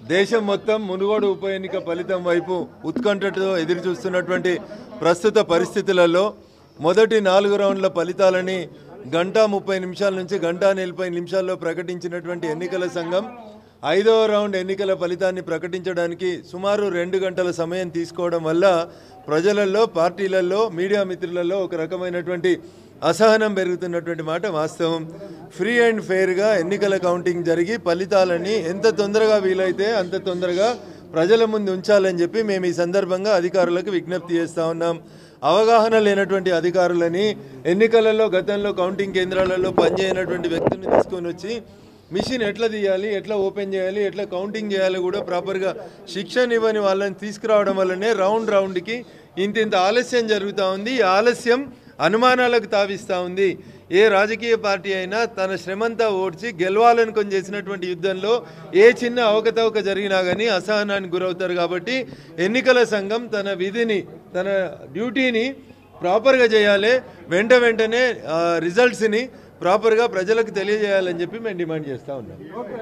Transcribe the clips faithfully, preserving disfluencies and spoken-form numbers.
దేశం మొత్తం మునుగోడు ఉప ఎన్నిక ఫలితం వైపు ఉత్కంఠతో ఎదురు చూస్తున్నటువంటి ప్రస్తుత పరిస్థితులలో మొదటి నాలుగు రౌండ్ల ఫలితాలని గంట ముప్పై నిమిషాల నుంచి గంట నలభై నిమిషాల్లో ప్రకటించినటువంటి ఎన్నికల సంఘం ఐదవ రౌండ్ ఎన్నికల ఫలితాన్ని ప్రకటించడానికి సుమారు రెండు గంటల సమయం తీసుకోవడం వల్ల ప్రజలలో, పార్టీలలో, మీడియా మిత్రులలో ఒక రకమైనటువంటి అసహనం పెరుగుతున్నటువంటి మాట వాస్తవం. ఫ్రీ అండ్ ఫెయిర్గా ఎన్నికల కౌంటింగ్ జరిగి ఫలితాలని ఎంత తొందరగా వీలైతే అంత తొందరగా ప్రజల ముందు ఉంచాలని చెప్పి మేము ఈ సందర్భంగా అధికారులకు విజ్ఞప్తి చేస్తూ ఉన్నాం. అవగాహన లేనటువంటి అధికారులని, ఎన్నికలలో గతంలో కౌంటింగ్ కేంద్రాలలో పనిచేయనటువంటి వ్యక్తులను తీసుకొని వచ్చి మిషన్ ఎట్లా తీయాలి, ఎట్లా ఓపెన్ చేయాలి, ఎట్లా కౌంటింగ్ చేయాలి కూడా ప్రాపర్గా శిక్షణ ఇవ్వని వాళ్ళని తీసుకురావడం వల్లనే రౌండ్ రౌండ్కి ఇంత ఇంత ఆలస్యం జరుగుతూ ఉంది. ఈ ఆలస్యం అనుమానాలకు తావిస్తూ ఉంది. ఏ రాజకీయ పార్టీ అయినా తన శ్రమంతా ఓడ్చి గెలవాలని కొని చేసినటువంటి యుద్ధంలో ఏ చిన్న అవకతవక జరిగినా కానీ అసహనానికి గురవుతారు. కాబట్టి ఎన్నికల సంఘం తన విధిని, తన డ్యూటీని ప్రాపర్గా చేయాలి. వెంట వెంటనే రిజల్ట్స్ని ప్రాపర్గా ప్రజలకు తెలియజేయాలని చెప్పి మేము డిమాండ్ చేస్తూ ఉన్నాం.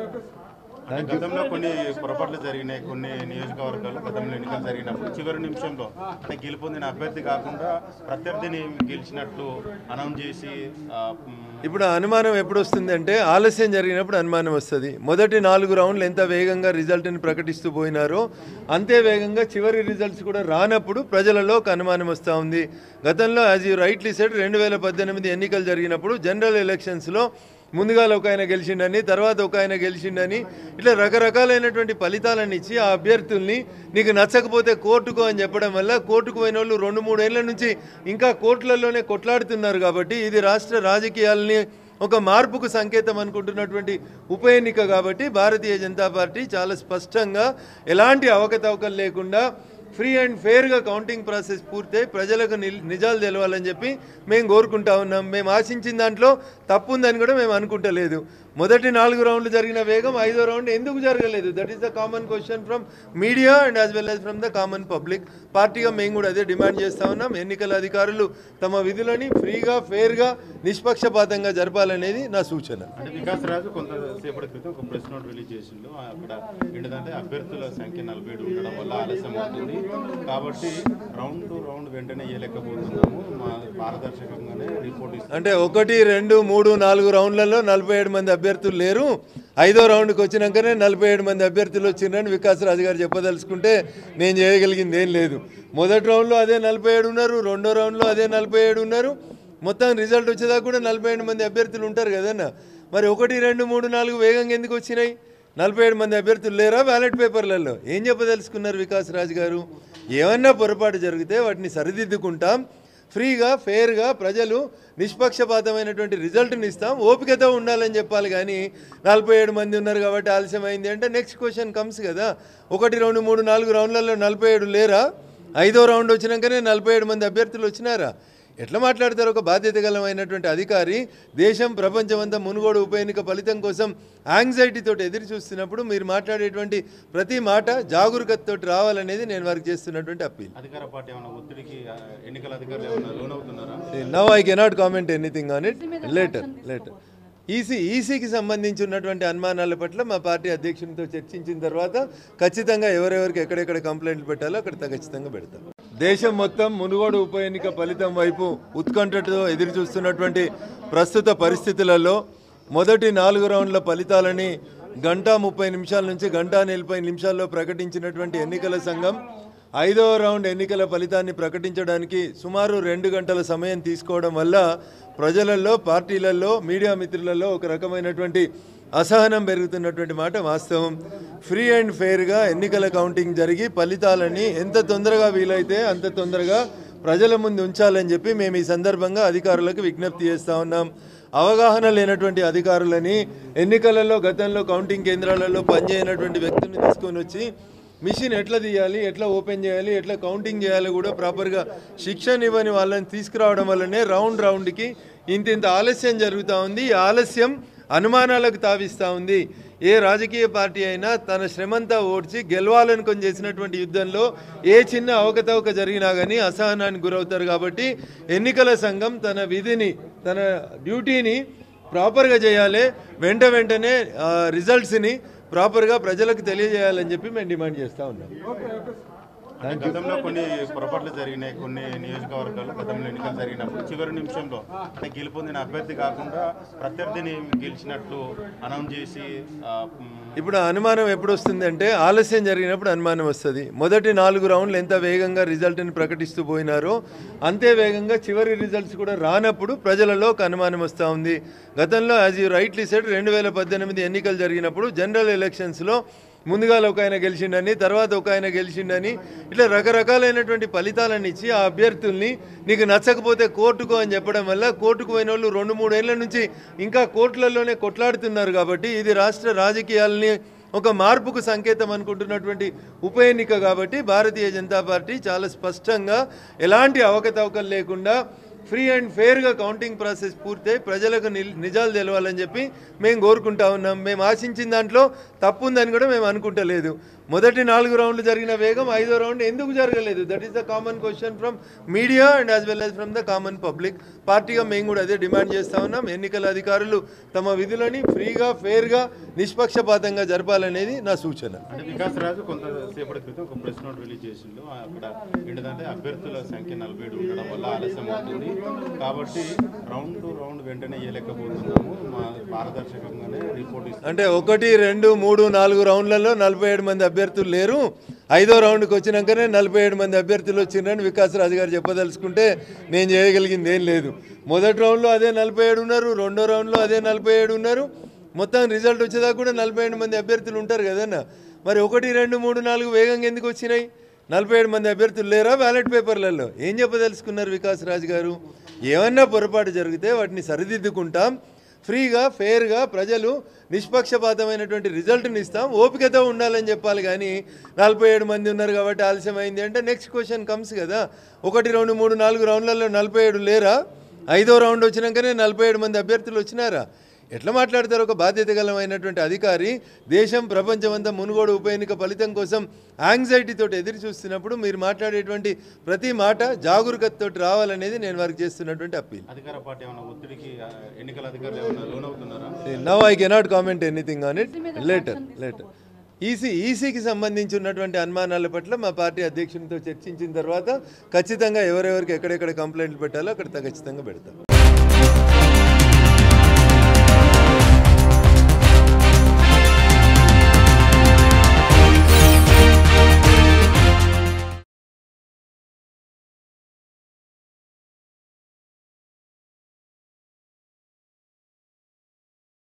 గతంలో కొన్ని పొరపాట్లు జరిగినాయి. కొన్ని నియోజకవర్గాల్లో గతంలో ఎన్నికలు జరిగినప్పుడు చివరి నిమిషంలో అంటే గెలుపొందిన అభ్యర్థి కాకుండా ప్రత్యర్థిని గెలిచినట్లు అనౌన్స్ చేసి ఇప్పుడు అనుమానం ఎప్పుడు వస్తుంది అంటే ఆలస్యం జరిగినప్పుడు అనుమానం వస్తుంది. మొదటి నాలుగు రౌండ్లు ఎంత వేగంగా రిజల్ట్ని ప్రకటిస్తూ పోయినారో అంతే వేగంగా చివరి రిజల్ట్స్ కూడా రానప్పుడు ప్రజలలో ఒక అనుమానం వస్తూ ఉంది. గతంలో యాజ్ యూ రైట్లీ సెడ్ రెండు వేల పద్దెనిమిది ఎన్నికలు జరిగినప్పుడు జనరల్ ఎలక్షన్స్లో ముందుగా ఒక ఆయన గెలిచిండని, తర్వాత ఒక ఆయన గెలిచిండని, ఇట్లా రకరకాలైనటువంటి ఫలితాలను ఇచ్చి ఆ అభ్యర్థుల్ని నీకు నచ్చకపోతే కోర్టుకు అని చెప్పడం వల్ల కోర్టుకు పోయిన వాళ్ళు రెండు మూడేళ్ల నుంచి ఇంకా కోర్టులలోనే కొట్లాడుతున్నారు. కాబట్టి ఇది రాష్ట్ర రాజకీయాలని ఒక మార్పుకు సంకేతం అనుకుంటున్నటువంటి ఉప ఎన్నిక. కాబట్టి భారతీయ జనతా పార్టీ చాలా స్పష్టంగా ఎలాంటి అవకతవకలు లేకుండా ఫ్రీ అండ్ ఫెయిర్గా కౌంటింగ్ ప్రాసెస్ పూర్తయి ప్రజలకు నిజాలు తెలవాలని చెప్పి మేము కోరుకుంటా ఉన్నాం. మేము ఆశించిన దాంట్లో తప్పు ఉందని కూడా మేము అనుకుంటలేదు. మొదటి నాలుగు రౌండ్లు జరిగిన వేగం ఐదో రౌండ్ ఎందుకు జరగలేదు? That is the common question from media and as well as from the common public. పార్టీగా మేము కూడా అదే డిమాండ్ చేస్తూ ఉన్నాం. ఎన్నికల అధికారులు తమ విధులని ఫ్రీగా, ఫెయిర్గా, నిష్పక్షపాతంగా జరపాలనేది నా సూచన. అంటే వికాస్ రాజు కొంతసేపటి క్రితం ఒక ప్రెస్ నోట్ రిలీజ్ చేసిండు. అక్కడ ఏంటంటే అభ్యర్థుల సంఖ్య నలభై ఏడు ఉండడం వల్ల ఆలస్యం అవుతుంది కాబట్టి రౌండ్ టు రౌండ్ వెంటనే వేయలేకపోతున్నాము, మా పారదర్శకంగానే రిపోర్ట్ ఇస్తాం. అంటే ఒకటి, రెండు, మూడు, నాలుగు రౌండ్లలో నలభై ఏడు మంది అభ్యర్థులు లేరు. ఐదో రౌండ్కి వచ్చినాకనే నలభై ఏడు మంది అభ్యర్థులు వచ్చిందని వికాస్ రాజు గారు చెప్పదలుచుకుంటే నేను చేయగలిగింది ఏం లేదు. మొదటి రౌండ్లో అదే నలభై ఏడు ఉన్నారు, రెండో రౌండ్లో అదే నలభై ఏడు ఉన్నారు. మొత్తం రిజల్ట్ వచ్చేదాకా కూడా నలభై ఏడు మంది అభ్యర్థులు ఉంటారు కదన్న. మరి ఒకటి, రెండు, మూడు, నాలుగు వేగంగా ఎందుకు వచ్చినాయి? నలభై ఏడు మంది అభ్యర్థులు లేరా బ్యాలెట్ పేపర్లలో? ఏం చెప్పదలుచుకున్నారు వికాస్ రాజు గారు? ఏమన్నా పొరపాటు జరిగితే వాటిని సరిదిద్దుకుంటాం. ఫ్రీగా, ఫెయిర్గా ప్రజలు నిష్పక్షపాతమైనటువంటి రిజల్ట్ని ఇస్తాం. ఓపికతో ఉండాలని చెప్పాలి. కానీ నలభై ఏడు మంది ఉన్నారు కాబట్టి ఆలస్యం అయింది అంటే నెక్స్ట్ క్వశ్చన్ కమ్స్ కదా. ఒకటి, రెండు, మూడు, నాలుగు రౌండ్లలో నలభై ఏడు లేరా? ఐదో రౌండ్ వచ్చినాకనే నలభై ఏడు మంది అభ్యర్థులు వచ్చినారా? ఎట్లా మాట్లాడతారు ఒక బాధ్యత గలమైనటువంటి అధికారి? దేశం, ప్రపంచమంతా మునుగోడు ఉప ఎన్నిక ఫలితం కోసం యాంగ్జైటీతో ఎదురు చూస్తున్నప్పుడు మీరు మాట్లాడేటువంటి ప్రతి మాట జాగరూకతతో రావాలనేది నేను వారికి చేస్తున్నటువంటి అప్పీల్. అధికార పార్టీ ఏమైనా ఒత్తిడికి ఎన్నికల అధికారులు ఏమైనా లోనవుతున్నారా? Now I cannot comment anything on it. Later later EC ఈసీకి సంబంధించి ఉన్నటువంటి అనుమానాల పట్ల మా పార్టీ అధ్యక్షునితో చర్చించిన తర్వాత ఖచ్చితంగా ఎవరెవరికి ఎక్కడెక్కడ కంప్లైంట్లు పెట్టాలో అక్కడ ఖచ్చితంగా పెడతాం. దేశం మొత్తం మునుగోడు ఉప ఎన్నిక ఫలితం వైపు ఉత్కంఠతో ఎదురు చూస్తున్నటువంటి ప్రస్తుత పరిస్థితులలో మొదటి నాలుగు రౌండ్ల ఫలితాలని గంట ముప్పై నిమిషాల నుంచి గంట నలభై నిమిషాల్లో ప్రకటించినటువంటి ఎన్నికల సంఘం ఐదవ రౌండ్ ఎన్నికల ఫలితాన్ని ప్రకటించడానికి సుమారు రెండు గంటల సమయం తీసుకోవడం వల్ల ప్రజలలో, పార్టీలలో, మీడియా మిత్రులలో ఒక రకమైనటువంటి అసహనం పెరుగుతున్నటువంటి మాట వాస్తవం. ఫ్రీ అండ్ ఫెయిర్గా ఎన్నికల కౌంటింగ్ జరిగి ఫలితాలని ఎంత తొందరగా వీలైతే అంత తొందరగా ప్రజల ముందు ఉంచాలని చెప్పి మేము ఈ సందర్భంగా అధికారులకు విజ్ఞప్తి చేస్తూ ఉన్నాం. అవగాహన లేనటువంటి అధికారులని, ఎన్నికలలో గతంలో కౌంటింగ్ కేంద్రాలలో పనిచేయనటువంటి వ్యక్తులను తీసుకొని వచ్చి మిషన్ ఎట్లా తీయాలి, ఎట్లా ఓపెన్ చేయాలి, ఎట్లా కౌంటింగ్ చేయాలి కూడా ప్రాపర్గా శిక్షణ ఇవ్వని వాళ్ళని తీసుకురావడం వల్లనే రౌండ్ రౌండ్కి ఇంత ఇంత ఆలస్యం జరుగుతూ ఉంది. ఈ ఆలస్యం అనుమానాలకు తావిస్తూ ఉంది. ఏ రాజకీయ పార్టీ అయినా తన శ్రమంతా ఓడ్చి గెలవాలని కొని చేసినటువంటి యుద్ధంలో ఏ చిన్న అవకతవక జరిగినా కానీ అసహనానికి గురవుతారు. కాబట్టి ఎన్నికల సంఘం తన విధిని, తన డ్యూటీని ప్రాపర్గా చేయాలి. వెంట వెంటనే రిజల్ట్స్ని ప్రాపర్గా ప్రజలకు తెలియజేయాలని చెప్పి మేము డిమాండ్ చేస్తూ ఉన్నాం. అంటే గతంలో కొన్ని పొరపాట్లు జరిగినాయి, కొన్ని నియోజకవర్గాల్లో గతంలో ఎన్నికలు జరిగినప్పుడు చివరి నిమిషంలో అంటే గెలుపొందిన అభ్యర్థి కాకుండా ప్రత్యర్థిని గెలిచినట్లు అనౌన్స్ చేసి ఆ, మ్, ఇప్పుడు అనుమానం ఎప్పుడు వస్తుంది అంటే ఆలస్యం జరిగినప్పుడు అనుమానం వస్తుంది. మొదటి నాలుగు రౌండ్లు ఎంత వేగంగా రిజల్ట్ని ప్రకటిస్తూ పోయినారో అంతే వేగంగా చివరి రిజల్ట్స్ కూడా రానప్పుడు ప్రజలలో ఒక అనుమానం వస్తూ ఉంది. గతంలో యాజ్ యూ రైట్లీ సెడ్ రెండు వేల పద్దెనిమిది ఎన్నికలు జరిగినప్పుడు జనరల్ ఎలక్షన్స్లో ముందుగా ఒక ఆయన గెలిచిండని, తర్వాత ఒక ఆయన గెలిచిండని, ఇట్లా రకరకాలైనటువంటి ఫలితాలను ఇచ్చి ఆ అభ్యర్థుల్ని నీకు నచ్చకపోతే కోర్టుకు అని చెప్పడం వల్ల కోర్టుకు పోయిన వాళ్ళు రెండు మూడేళ్ల నుంచి ఇంకా కోర్టులలోనే కొట్లాడుతున్నారు. కాబట్టి ఇది రాష్ట్ర రాజకీయాలని ఒక మార్పుకు సంకేతం అనుకుంటున్నటువంటి ఉప ఎన్నిక కాబట్టి భారతీయ జనతా పార్టీ చాలా స్పష్టంగా ఎలాంటి అవకతవకలు లేకుండా ఫ్రీ అండ్ ఫెయిర్గా కౌంటింగ్ ప్రాసెస్ పూర్తయి ప్రజలకు నిజాలు తెలవాలని చెప్పి మేము కోరుకుంటా ఉన్నాం. మేము ఆశించిన దాంట్లో తప్పు ఉందని కూడా మేము అనుకుంటలేదు. మొదటి నాలుగు రౌండ్లు జరిగిన వేగం ఐదో రౌండ్ ఎందుకు జరగలేదు? That is the common question from media and as well as from the common public. పార్టీగా మేము కూడా అదే డిమాండ్ చేస్తూ ఉన్నాం. ఎన్నికల అధికారులు తమ విధులని ఫ్రీగా ఫెయిర్గా నిష్పక్షపాతంగా జరపాలనేది నా సూచన. అంటే వికాస్ రాజు కొంతసేపటి క్రితం ఒక ప్రెస్ నోట్ రిలీజ్ చేసిండు. అక్కడ ఏంటంటే అభ్యర్థుల సంఖ్య నలభై ఏడు ఉండడం వల్ల ఆలస్యం అవుతుంది కాబట్టి రౌండ్ రౌండ్ వెంటనే ఇవ్వలేకపోతున్నాము, మా పారదర్శకంగానే రిపోర్ట్ ఇస్తాం. అంటే ఒకటి రెండు మూడు నాలుగు రౌండ్లలో నలభై ఏడు మంది అభ్యర్థులు లేరు, ఐదో రౌండ్కి వచ్చినాకనే నలభై ఏడు మంది అభ్యర్థులు వచ్చిండ్రని వికాస్ రాజు గారు చెప్పదలుచుకుంటే నేను చేయగలిగింది ఏం లేదు. మొదటి రౌండ్లో అదే నలభై ఏడు ఉన్నారు, రెండో రౌండ్లో అదే నలభై ఏడు ఉన్నారు, మొత్తం రిజల్ట్ వచ్చేదాకా కూడా నలభై ఏడు మంది అభ్యర్థులు ఉంటారు కదన్నా. మరి ఒకటి రెండు మూడు నాలుగు వేగంగా ఎందుకు వచ్చినాయి? నలభై ఏడు మంది అభ్యర్థులు లేరా బ్యాలెట్ పేపర్లలో? ఏం చెప్పదలుచుకున్నారు వికాస్ రాజు గారు? ఏమన్నా పొరపాటు జరిగితే వాటిని సరిదిద్దుకుంటాం, ఫ్రీగా ఫెయిర్గా ప్రజలు నిష్పక్షపాతమైనటువంటి రిజల్ట్ని ఇస్తాం, ఓపికతో ఉండాలని చెప్పాలి. కానీ నలభై ఏడు మంది ఉన్నారు కాబట్టి ఆలస్యమైంది అంటే నెక్స్ట్ క్వశ్చన్ కమ్స్ కదా. ఒకటి రెండు మూడు నాలుగు రౌండ్లలో నలభై ఏడు లేరా? ఐదో రౌండ్ వచ్చినాకనే నలభై ఏడు మంది అభ్యర్థులు వచ్చినారా? ఎట్లా మాట్లాడతారు? ఒక బాధ్యతగలమైనటువంటి అధికారి దేశం ప్రపంచమంతా మునుగోడు ఉప ఎన్నిక ఫలితం కోసం యాంగ్జైటీతో ఎదురు చూస్తున్నప్పుడు మీరు మాట్లాడేటువంటి ప్రతి మాట జాగరూకతతో రావాలనేది నేను వారికి చేస్తున్నటువంటి అప్పీల్. అధికార పార్టీ ఏమైనా ఒత్తిడికి ఆ, ఎన్నికల అధికారులు ఏమైనా లోనవుతున్నారా? Now I cannot comment anything on it. Later later EC ఈసీకి సంబంధించి ఉన్నటువంటి అనుమానాల పట్ల మా పార్టీ అధ్యక్షునితో చర్చించిన తర్వాత ఖచ్చితంగా ఎవరెవరికి ఎక్కడెక్కడ కంప్లైంట్లు పెట్టాలో అక్కడ ఖచ్చితంగా పెడతాం.